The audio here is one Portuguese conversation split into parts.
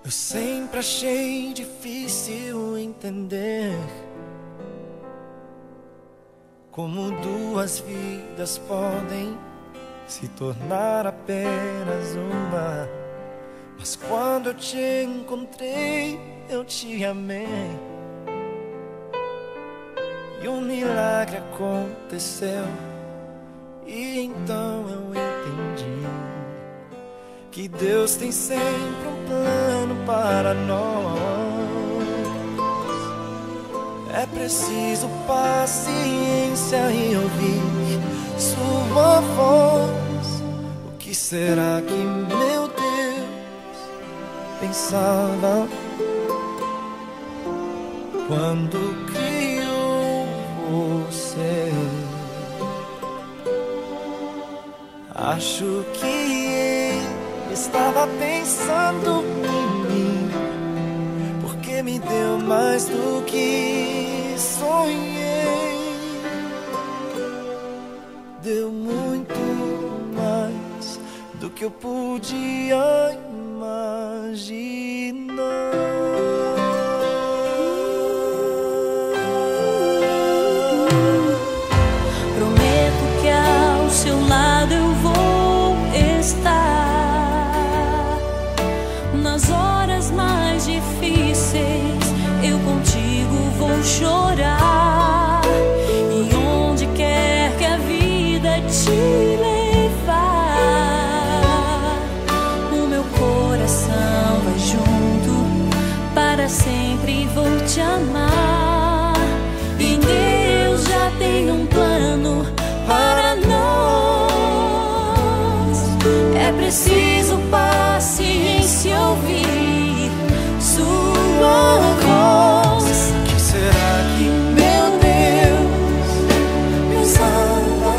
Eu sempre achei difícil entender como duas vidas podem se tornar apenas uma. Mas quando eu te encontrei, eu te amei, e um milagre aconteceu. E então eu entendi que Deus tem sempre um plano para nós. É preciso paciência e ouvir sua voz. O que será que meu Deus pensava quando criou você? Acho que ele estava pensando em mim, porque me deu mais do que sonhei. Deu muito mais do que eu podia imaginar. Prometo que ao seu lado eu vou estar. Nas horas mais difíceis eu contigo vou chorar. E onde quer que a vida te levar, o meu coração vai junto, para sempre vou te amar. E Deus já tem um plano para nós. É preciso paciência, ouvir sua voz. O que será que meu Deus pensava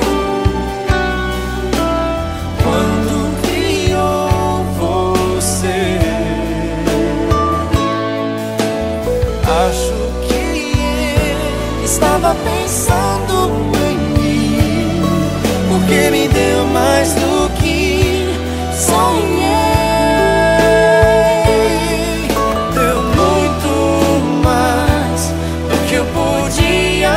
quando criou você? Acho que ele estava pensando em mim, porque me deu mais do que sonhei. Deu muito mais do que eu podia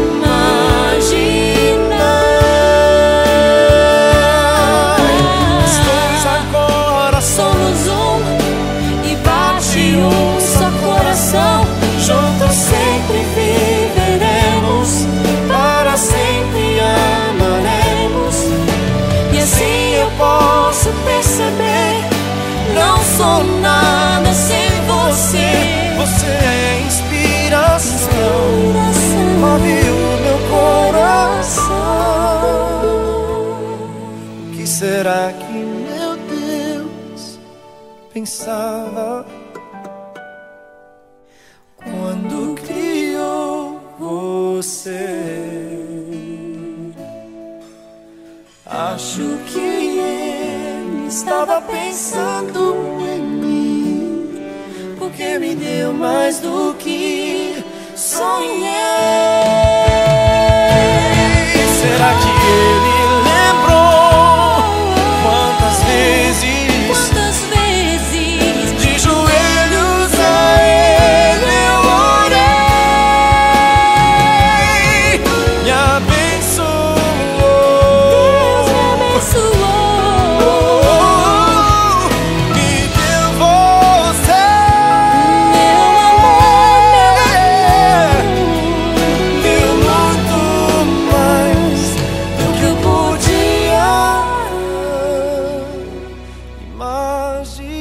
imaginar. Nós dois agora Somos um e bate um só coração. juntos sempre viveremos, para sempre amaremos. E assim eu Posso perceber, não sou nada sem você. você é inspiração, move o meu coração. O que será que meu Deus pensava quando criou você? Acho que ele estava pensando em mim, porque me deu mais do que sonhei. Será que ele lembrou quantas vezes de joelhos a ele eu orei? Me abençoou, me deu você, deu muito mais do que eu podia imaginar.